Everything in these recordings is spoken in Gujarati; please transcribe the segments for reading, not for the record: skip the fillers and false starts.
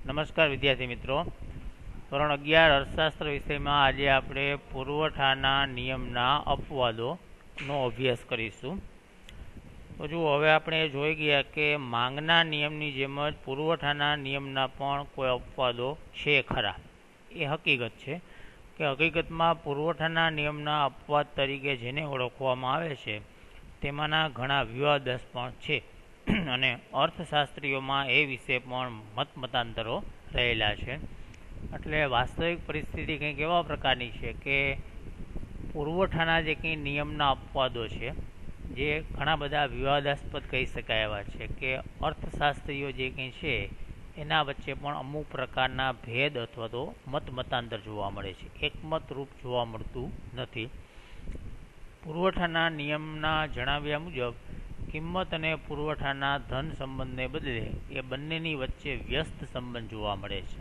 નમસ્કાર વિદ્યાર્થી મિત્રો, ધોરણ 11 અર્થશાસ્ત્ર વિષયમાં આજે આપણે પુરવઠાના નિયમના અપવાદોનો અભ્યાસ કરીશું. તો જુઓ, હવે આપણે જોઈ ગયા કે માંગના નિયમની જેમ જ પુરવઠાના નિયમના પણ કોઈ અપવાદો છે ખરા. એ હકીકત છે કે હકીકતમાં પુરવઠાના નિયમના અપવાદ તરીકે જેને ઓળખવામાં આવે છે તેમાંના ઘણા વિવાદાસ્પદ પણ છે અને અર્થશાસ્ત્રીઓમાં એ વિશે પણ મતાંતરો રહેલા છે. એટલે વાસ્તવિક પરિસ્થિતિ કંઈક એવા પ્રકારની છે કે પુરવઠાના જે કંઈ નિયમના અપવાદો છે જે ઘણા બધા વિવાદાસ્પદ કહી શકાય એવા છે કે અર્થશાસ્ત્રીઓ જે કંઈ છે એના વચ્ચે પણ અમુક પ્રકારના ભેદ અથવા તો મતાંતર જોવા મળે છે. એકમત રૂપ જોવા મળતું નથી. પુરવઠાના નિયમના જણાવ્યા મુજબ કિંમત અને પુરવઠાના ધન સંબંધને બદલે એ બંનેની વચ્ચે વ્યસ્ત સંબંધ જોવા મળે છે.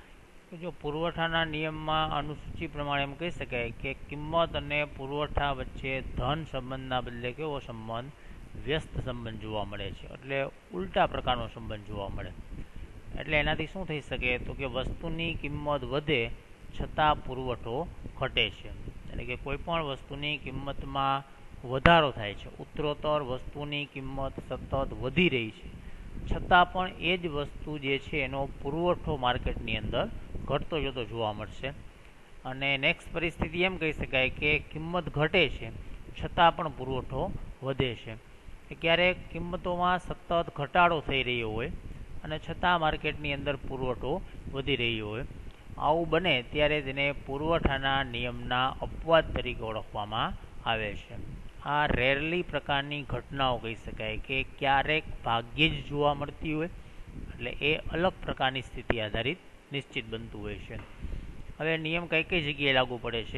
જો પુરવઠાના નિયમમાં અનુસૂચિ પ્રમાણે એમ કહી શકાય કે કિંમત અને પુરવઠા વચ્ચે ધન સંબંધના બદલે કેવો સંબંધ? વ્યસ્ત સંબંધ જોવા મળે છે. એટલે ઉલટા પ્રકારનો સંબંધ જોવા મળે. એટલે એનાથી શું થઈ શકે? તો કે વસ્તુની કિંમત વધે છતાં પુરવઠો ઘટે છે. એટલે કે કોઈ પણ વસ્તુની કિંમતમાં વધારો થાય છે, ઉત્તરોત્તર વસ્તુની કિંમત સતત વધી રહી છે, છતાં પણ એ જ વસ્તુ જે છે એનો પુરવઠો માર્કેટની અંદર ઘટતો જતો જોવા મળશે. અને નેક્સ્ટ પરિસ્થિતિ એમ કહી શકાય કે કિંમત ઘટે છે છતાં પણ પુરવઠો વધે છે. ક્યારેક કિંમતોમાં સતત ઘટાડો થઈ રહ્યો હોય અને છતાં માર્કેટની અંદર પુરવઠો વધી રહ્યો હોય. આવું બને ત્યારે તેને પુરવઠાના નિયમના અપવાદ તરીકે ઓળખવામાં આવે છે. આ રેરલી પ્રકારની ઘટનાઓ કહી શકાય કે ક્યારેક ભાગ્યે જ જોવા મળતી હોય, એટલે એ અલગ પ્રકારની સ્થિતિ આધારિત નિશ્ચિત બનતું હોય છે. હવે નિયમ કઈ કઈ જગ્યાએ લાગુ પડે છે?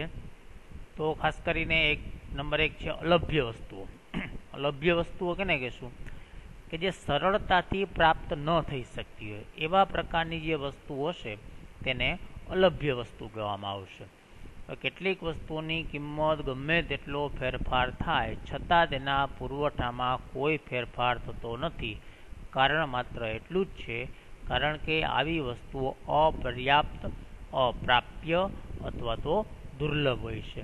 તો ખાસ કરીને નંબર 1 છે અલભ્ય વસ્તુઓ. અલભ્ય વસ્તુઓ કેને કહેશું? કે જે સરળતાથી પ્રાપ્ત ન થઈ શકતી હોય એવા પ્રકારની જે વસ્તુઓ છે તેને અલભ્ય વસ્તુ કહેવામાં આવશે. કેટલીક વસ્તુઓની કિંમત ગમે તેટલો ફેરફાર થાય છતાં તેના પુરવઠામાં કોઈ ફેરફાર થતો નથી. કારણ માત્ર એટલું જ છે કારણ કે આવી વસ્તુઓ અપર્યાપ્ત, અપ્રાપ્ય અથવા તો દુર્લભ હોય છે.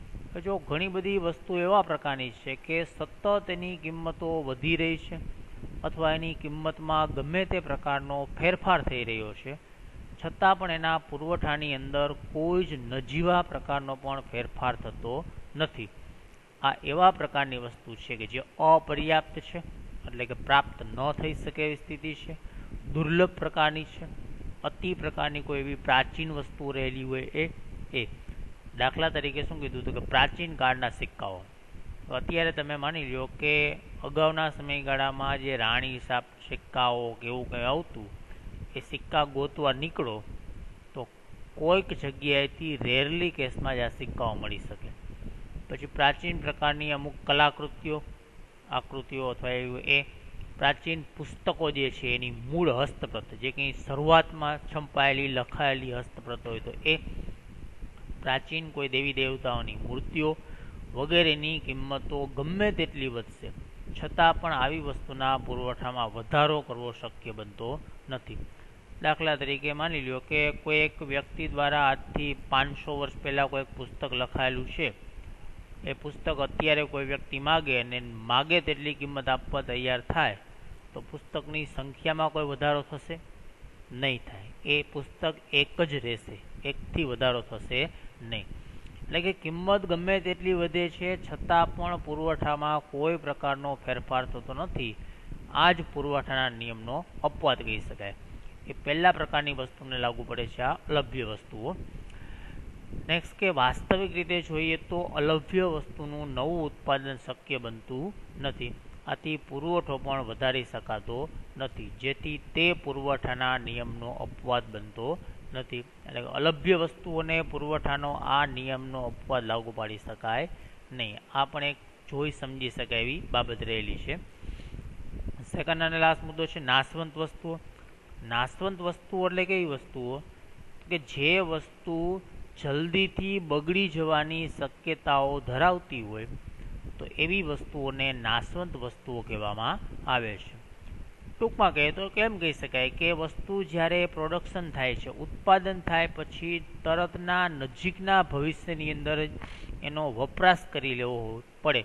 જો ઘણી બધી વસ્તુ એવા પ્રકારની છે કે સતત એની કિંમતો વધી રહી છે અથવા એની કિંમતમાં ગમે તે પ્રકારનો ફેરફાર થઈ રહ્યો છે, છતાં પણ એના પુરવઠાની અંદર કોઈ જ નજીવા પ્રકારનો પણ ફેરફાર થતો નથી. આ એવા પ્રકારની વસ્તુ છે કે જે અપર્યાપ્ત છે, એટલે કે પ્રાપ્ત ન થઈ શકે એવી સ્થિતિ છે. દુર્લભ પ્રકારની છે. અતિ પ્રકારની કોઈ એવી પ્રાચીન વસ્તુ રહેલી હોય એ દાખલા તરીકે શું કીધું હતું કે પ્રાચીન કાળના સિક્કાઓ. તો અત્યારે તમે માની લો કે અગાઉના સમયગાળામાં જે રાણી સાપ સિક્કાઓ કે એવું કંઈ આવતું, એ સિક્કા ગોતવા નીકળો તો કોઈક જગ્યાએથી રેરલી કેસમાં જ આ સિક્કાઓ મળી શકે. પછી પ્રાચીન પ્રકારની અમુક કલાકૃતિઓ, આકૃતિઓ અથવા એ પ્રાચીન પુસ્તકો જે છે એની મૂળ હસ્તપ્રત, જે કંઈ શરૂઆતમાં છંપાયેલી લખાયેલી હસ્તપ્રત હોય તો એ પ્રાચીન કોઈ દેવી દેવતાઓની મૂર્તિઓ વગેરેની કિંમતો ગમે તેટલી વધશે છતાં પણ આવી વસ્તુના પુરવઠામાં વધારો કરવો શક્ય બનતો નથી. દાખલા તરીકે માની લો કે કોઈ એક વ્યક્તિ દ્વારા આજથી 500 વર્ષ પહેલાં કોઈ પુસ્તક લખાયેલું છે. એ પુસ્તક અત્યારે કોઈ વ્યક્તિ માગે અને માગે તેટલી કિંમત આપવા તૈયાર થાય તો પુસ્તકની સંખ્યામાં કોઈ વધારો થશે? નહીં થાય. એ પુસ્તક એક જ રહેશે, એકથી વધારો થશે નહીં. એટલે કે કિંમત ગમે તેટલી વધે છે છતાં પણ પુરવઠામાં કોઈ પ્રકારનો ફેરફાર થતો નથી. આ જ પુરવઠાના નિયમનો અપવાદ કહી શકાય. એ પહેલા પ્રકારની વસ્તુને લાગુ પડે છે આ અલભ્ય વસ્તુઓ. નેક્સ્ટ કે વાસ્તવિક રીતે જોઈએ તો અલભ્ય વસ્તુનું નવું ઉત્પાદન શક્ય બનતું નથી. આથી પુરવઠો પણ વધારી શકાતો નથી, જેથી તે પુરવઠાના નિયમનો અપવાદ બનતો નથી. એટલે અલભ્ય વસ્તુઓને પુરવઠાનો આ નિયમનો અપવાદ લાગુ પાડી શકાય નહીં. આ પણ એક જોઈ સમજી શકાય એવી બાબત રહેલી છે. સેકન્ડ અને લાસ્ટ મુદ્દો છે નાશવંત વસ્તુઓ. નાશવંત વસ્તુઓ એટલે કેવી વસ્તુઓ? કે જે વસ્તુ જલ્દીથી બગડી જવાની શક્યતાઓ ધરાવતી હોય તો એવી વસ્તુઓને નાશવંત વસ્તુઓ કહેવામાં આવે છે. ટૂંકમાં કહીએ તો કેમ કહી શકાય કે વસ્તુ જ્યારે પ્રોડક્શન થાય છે, ઉત્પાદન થાય પછી તરતના નજીકના ભવિષ્યની અંદર જ એનો વપરાશ કરી લેવો પડે,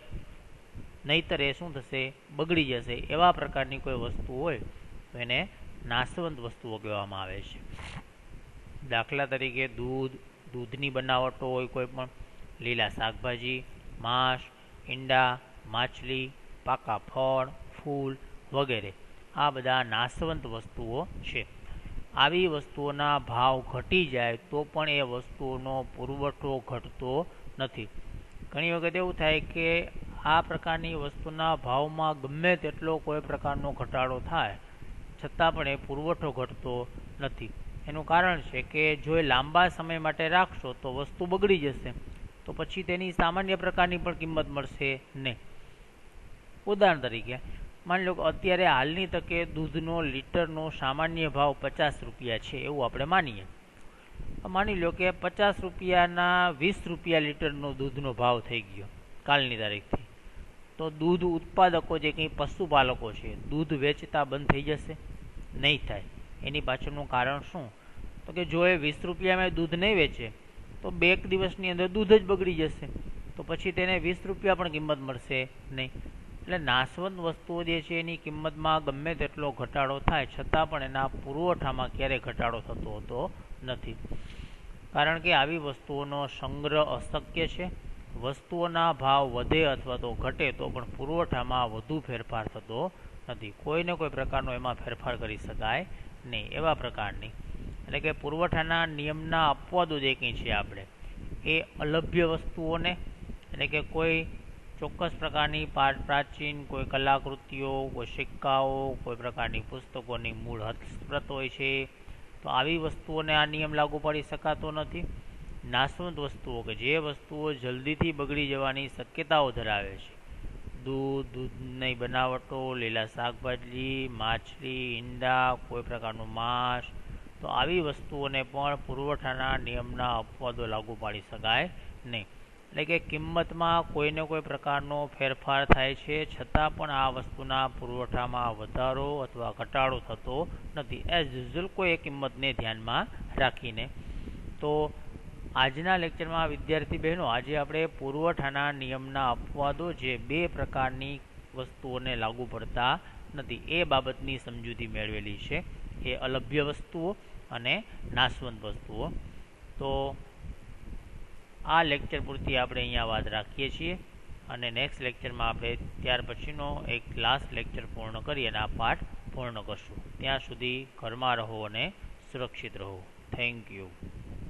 નહીતર એ શું થશે, બગડી જશે. એવા પ્રકારની કોઈ વસ્તુ હોય તો એને નાશવંત વસ્તુઓ કહેવામાં આવે છે. દાખલા તરીકે દૂધની બનાવટો હોય, કોઈ પણ લીલા શાકભાજી, માંસ, ઈંડા, માછલી, પાકા ફળ, ફૂલ વગેરે, આ બધા નાશવંત વસ્તુઓ છે. આવી વસ્તુઓના ભાવ ઘટી જાય તો પણ એ વસ્તુઓનો પુરવઠો ઘટતો નથી. ઘણી વખત એવું થાય કે આ પ્રકારની વસ્તુના ભાવમાં ગમે તેટલો કોઈ પ્રકારનો ઘટાડો થાય છતાં પણ એ પુરવઠો ઘટતો નથી. એનું કારણ છે કે જો એ લાંબા સમય માટે રાખશો તો વસ્તુ બગડી જશે, તો પછી તેની સામાન્ય પ્રકારની પણ કિંમત મળશે નહીં. ઉદાહરણ તરીકે માની લો કે અત્યારે હાલની તકે દૂધનો લીટરનો સામાન્ય ભાવ 50 રૂપિયા છે એવું આપણે માનીએ. માની લો કે 50 રૂપિયાના 20 રૂપિયા લીટરનો દૂધનો ભાવ થઈ ગયો કાલની તારીખથી, તો દૂધ ઉત્પાદકો જે કંઈ પશુપાલકો છે દૂધ વેચતા બંધ થઈ જશે? નહીં થાય. એની પાછળનું કારણ શું? તો કે જો એ 20 રૂપિયામાં દૂધ નહીં વેચે તો 2 દિવસની અંદર દૂધ જ બગડી જશે, તો પછી તેને 20 રૂપિયા પણ કિંમત મળશે નહીં. એટલે નાશવંત વસ્તુઓ જે છે એની કિંમતમાં ગમે તેટલો ઘટાડો થાય છતાં પણ એના પુરવઠામાં ક્યારેય ઘટાડો થતો હોતો નથી, કારણ કે આવી વસ્તુઓનો સંગ્રહ અશક્ય છે. વસ્તુઓના ભાવ વધે અથવા તો ઘટે તો પણ પુરવઠામાં વધુ ફેરફાર થતો નથી. કોઈને કોઈ પ્રકારનો એમાં ફેરફાર કરી શકાય નહીં. એવા પ્રકારની એટલે કે પુરવઠાના નિયમના અપવાદો જે કંઈ છે આપણે એ અલભ્ય વસ્તુઓને, એટલે કે કોઈ ચોક્કસ પ્રકારની પ્રાચીન કોઈ કલાકૃતિઓ, કોઈ સિક્કાઓ, કોઈ પ્રકારની પુસ્તકોની મૂળ હસ્તપ્રત હોય છે, તો આવી વસ્તુઓને આ નિયમ લાગુ પાડી શકાતો નથી. નાશવંત વસ્તુઓ કે જે વસ્તુઓ જલ્દીથી બગડી જવાની શક્યતાઓ ધરાવે છે, દૂધની બનાવટો, લીલા શાકભાજી, માછલી, ઈંડા, કોઈ પ્રકારનું માંસ, તો આવી વસ્તુઓને પણ પુરવઠાના નિયમના અપવાદો લાગુ પાડી શકાય નહીં. એટલે કે કિંમતમાં કોઈને કોઈ પ્રકારનો ફેરફાર થાય છે છતાં પણ આ વસ્તુના પુરવઠામાં વધારો અથવા ઘટાડો થતો નથી, એઝ યુઝ્યુઅલ કોઈ એ કિંમતને ધ્યાનમાં રાખીને. તો આજના લેક્ચરમાં વિદ્યાર્થી બહેનો આજે આપણે પુરવઠાના નિયમના અપવાદો જે 2 પ્રકારની વસ્તુઓને લાગુ પડતા નથી એ બાબતની સમજૂતી મેળવેલી છે, એ અલભ્ય વસ્તુઓ અને નાશવંત વસ્તુઓ. તો આ લેક્ચર પૂરતી આપણે અહીંયા વાત રાખીએ છીએ અને નેક્સ્ટ લેક્ચરમાં આપણે ત્યાર પછીનો એક લાસ્ટ લેક્ચર પૂર્ણ કરી અને આ પાઠ પૂર્ણ કરશું. ત્યાં સુધી ઘરમાં રહો અને સુરક્ષિત રહો. Thank you.